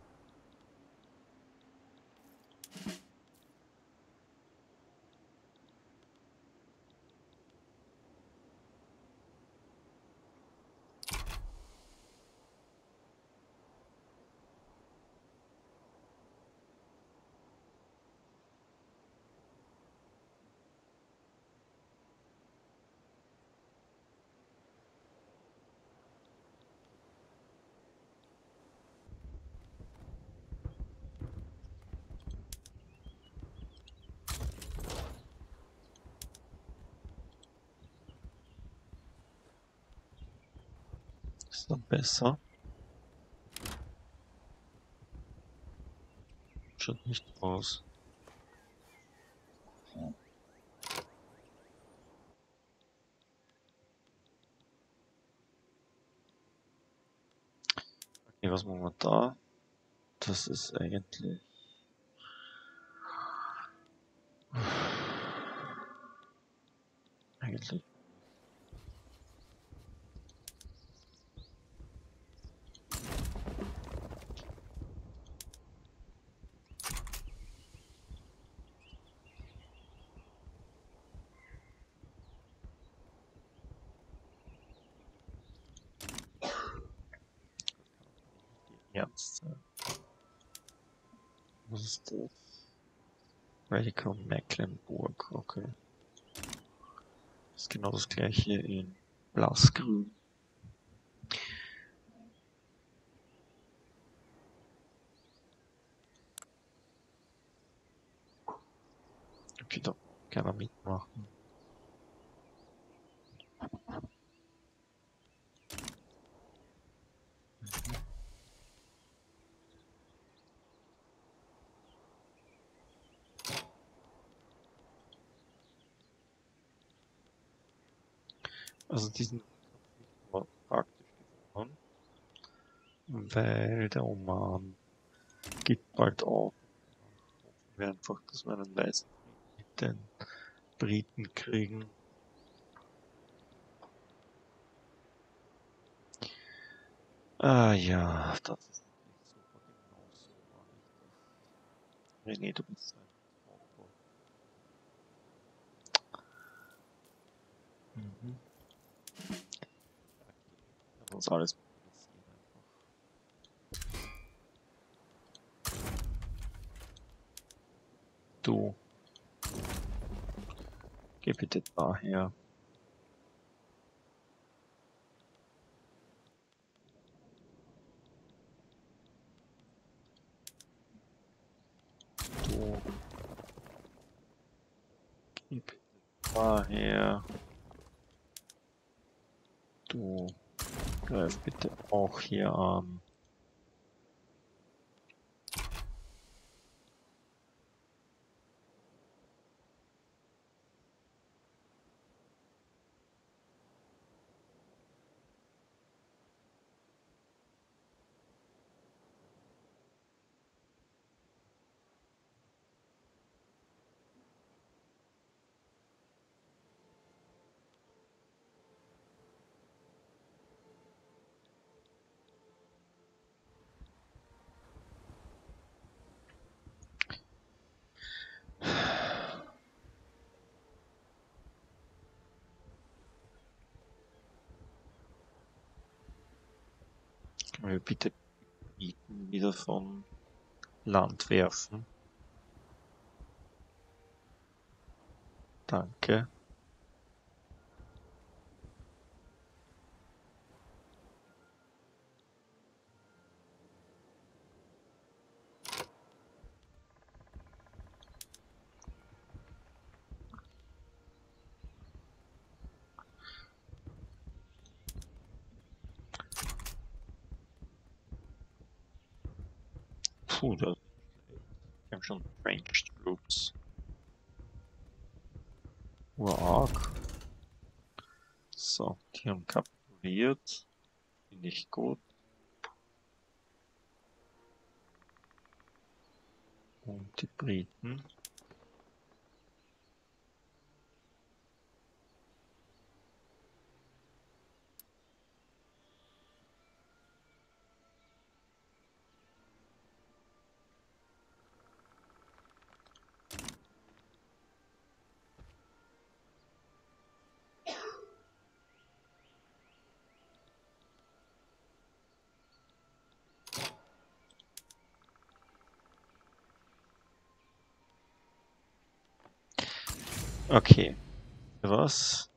Ist dann besser. Schaut nicht aus. Okay, was machen wir da? Das ist eigentlich. Eigentlich. Ernst sein. Was ist das? Radical Mecklenburg, okay. Das ist genau das gleiche in Blassgrün. Okay, da kann man mitmachen. Also diesen war praktisch gewonnen, weil der Oman gibt bald auf. Hoffen wir einfach, dass wir einen weißen Frieden mit den Briten kriegen. Ah ja, das ist natürlich super, genau so war ich das. René, du bist ein Opfer. Mhm. Lass uns alles mobilisieren einfach. Du, geh bitte daher. Du, geh bitte daher. Du, greif bitte auch hier an. Äh, bitte Mieten wieder von Land werfen. Danke. Puh, das, wir haben schon Ranged Troops. Urarg. So, die haben kapituliert. Finde ich gut. Und die Briten. Okay. Was?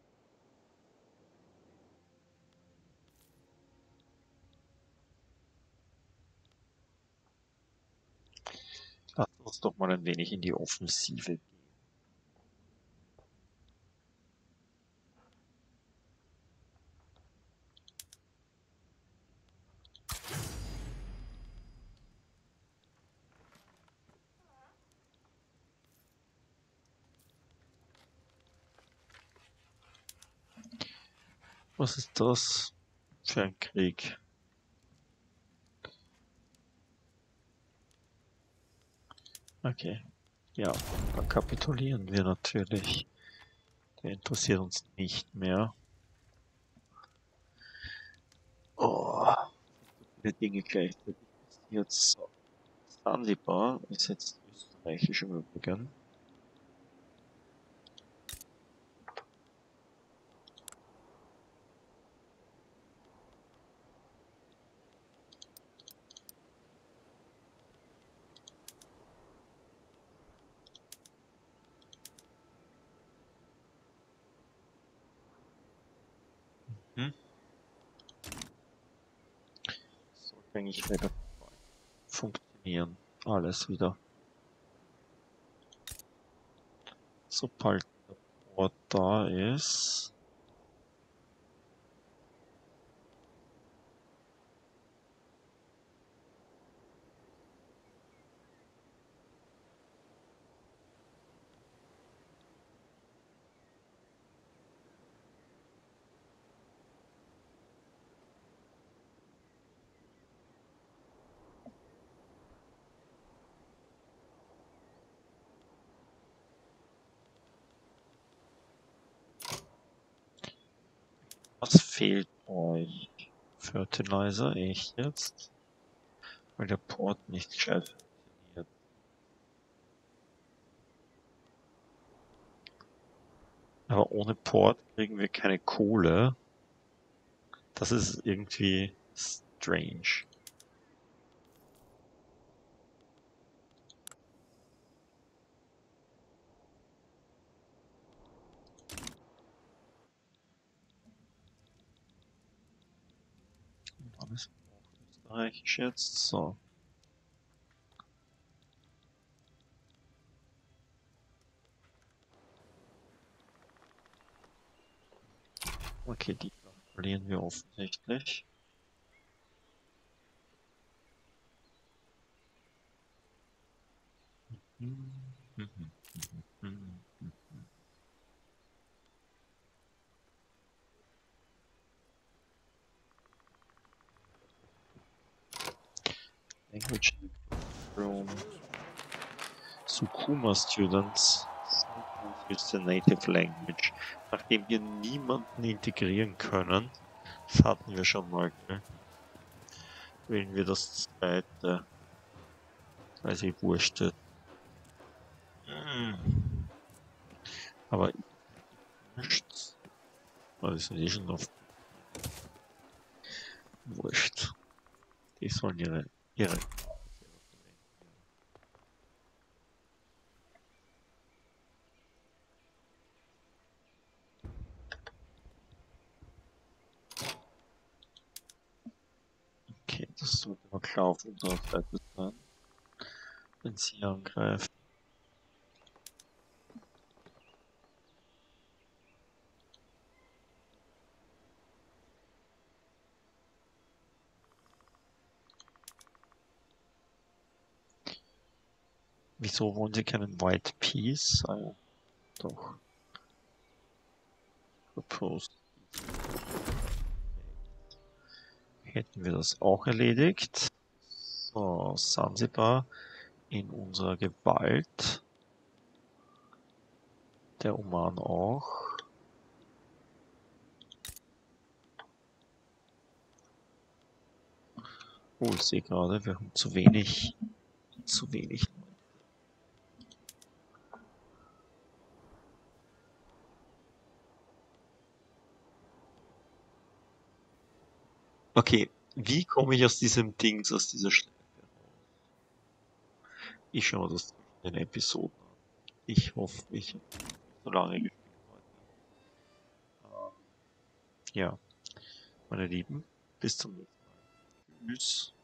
Lass uns doch mal ein wenig in die Offensive gehen. Was ist das für ein Krieg? Okay. Ja, dann kapitulieren wir natürlich. Der interessiert uns nicht mehr. Oh, viele Dinge gleichzeitig passiert. So. Sansibar ist jetzt österreichisch im Übrigen. Hm? Sollte eigentlich wieder funktionieren. Alles wieder. Sobald der Port da ist. Was fehlt euch? Fertilizer, echt jetzt? Weil der Port nicht gescheit funktioniert. Aber ohne Port kriegen wir keine Kohle. Das ist irgendwie strange. Alles österreichisch jetzt. So. Okay, die verlieren wir offensichtlich. Language from Sukuma students. Use the native language. Nachdem wir niemanden integrieren können, das hatten wir schon mal, ne? Wählen wir das zweite. Also ich wurscht. Hm. Aber nichts. Das ist eh schon auf. Wurscht. Die sollen ihre, ihre Okay, das sollte mal klar auf unserer Seite sein, wenn sie angreifen. Wieso wollen sie keinen White Peace? Ah ja, doch. Proposed. Hätten wir das auch erledigt. So, Sansibar in unserer Gewalt. Der Oman auch. Oh, ich sehe gerade, wir haben zu wenig, zu wenig. Okay, wie komme ich aus diesem Dings, aus dieser Schleife raus? Ich schaue das in den Episoden an. Ich hoffe, ich habe so lange gespielt heute. Ähm, ja, meine Lieben, bis zum nächsten Mal. Tschüss.